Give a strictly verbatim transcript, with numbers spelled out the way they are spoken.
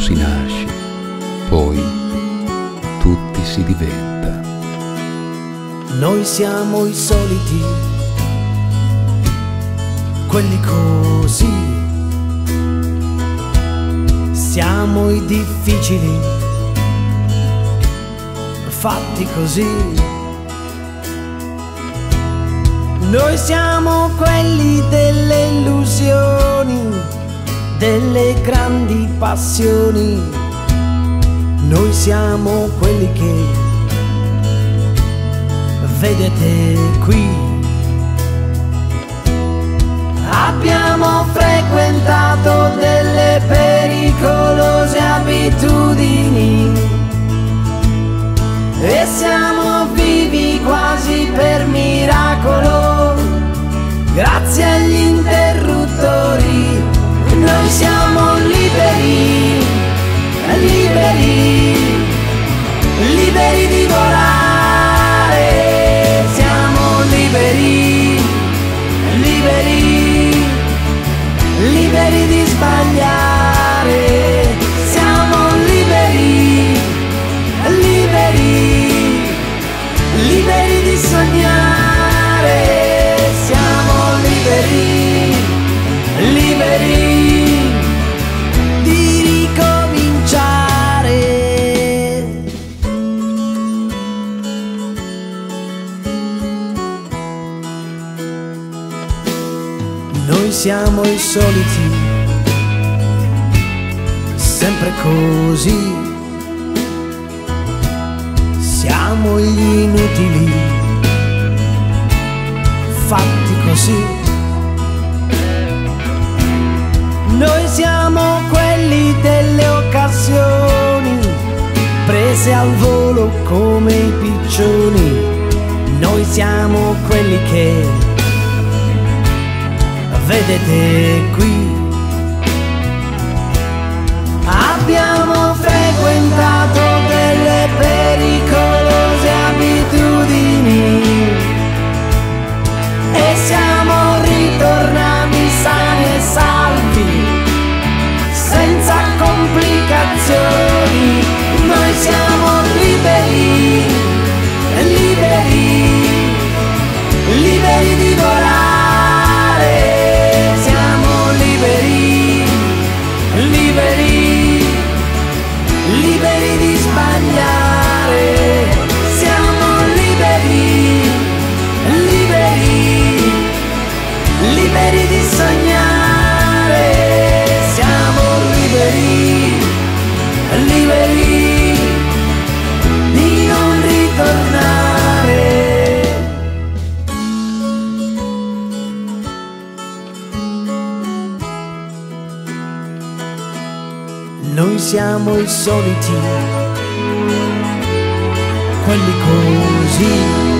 si nasce, poi tutti si diventa. Noi siamo i soliti, quelli così. Siamo i difficili, fatti così. Noi siamo quelli delle illusioni, delle grandi passioni. Noi siamo quelli che vedete qui. Abbiamo frequentato delle pericolose abitudini e siamo vivi quasi per miracolo, grazie agli interruttori. Noi siamo liberi, liberi, liberi di volare. Siamo liberi, liberi, liberi di sbagliare. Siamo liberi, liberi, liberi di sognare. Siamo liberi, liberi di ricominciare. Noi siamo i soliti, sempre così. Siamo gli inutili, fatti così. Noi siamo quelli delle occasioni, prese al volo come i piccioni. Noi siamo quelli che vedete qui. Abbiamo frequentato delle pericolose abitudini e siamo ritornati sani e salvi, senza complicazioni. Noi siamo liberi, liberi, liberi di volare. Siamo liberi, liberi, liberi di sbagliare. Siamo liberi, liberi, liberi di sognare. Siamo liberi, liberi di non ritornare. Noi siamo i soliti, quelli così.